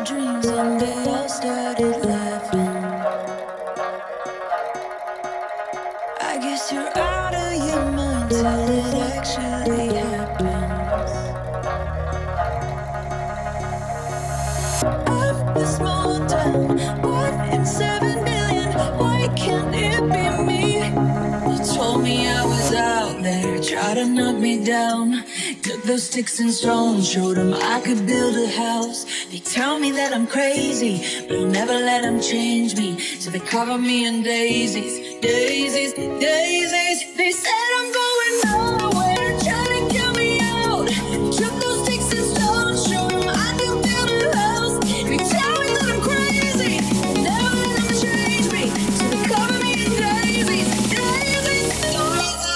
dreams and they all started laughing. I guess you're out of your mind till it actually happens. I'm the small town, 1 in 7 billion. Why can't it be me? You told me I was out there, tried to knock me down. Took those sticks and stones, showed them I could build a house. They tell me that I'm crazy, but I'll never let them change me. So they cover me in daisies, daisies, daisies. They said I'm going nowhere, trying to get me out. Took those sticks and stones, showed them I could build a house. They tell me that I'm crazy, never let them change me. So they cover me in daisies, daisies, daisies.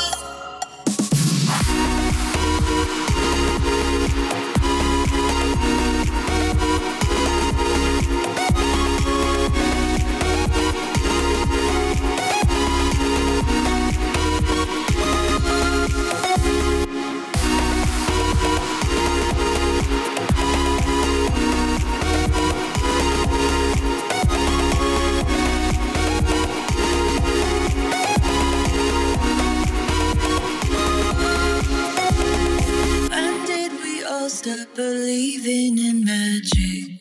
When did we all stop believing in magic?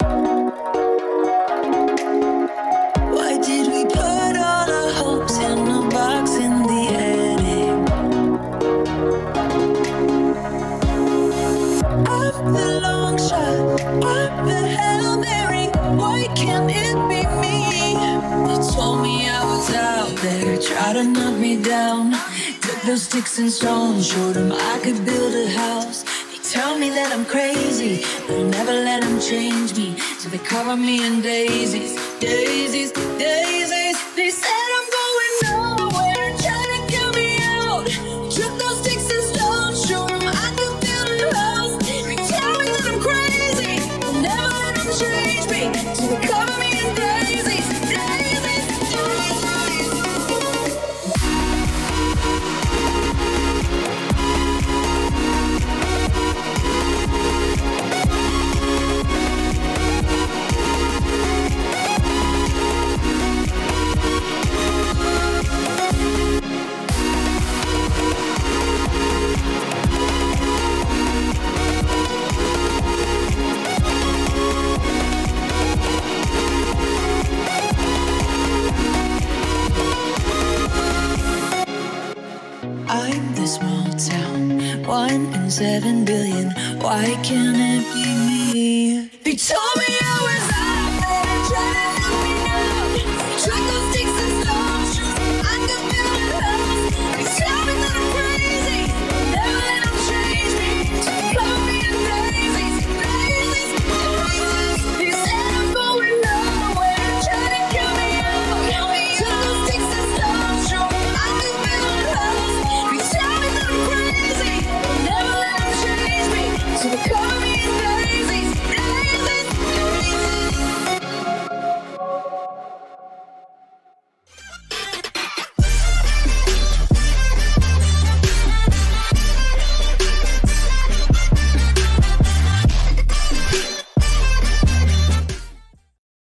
Why did we put all our hopes in a box in the attic? I'm the long shot, I'm the Hail Mary. Why can't it be me? They told me I was out there, tried to knock me down. Took those sticks and stones, showed them I could build a house. They tell me that I'm crazy, but I'll never let them change me. So they cover me in daisies, daisies, daisies. They said I'm going nowhere, trying to get me out. Took those sticks and stones, showed them I could build a house. They tell me that I'm crazy, but I'll never let them change me. So they cover me in daisies, daisies, daisies. I'm the small town, 1 in 7 billion. Why can't it be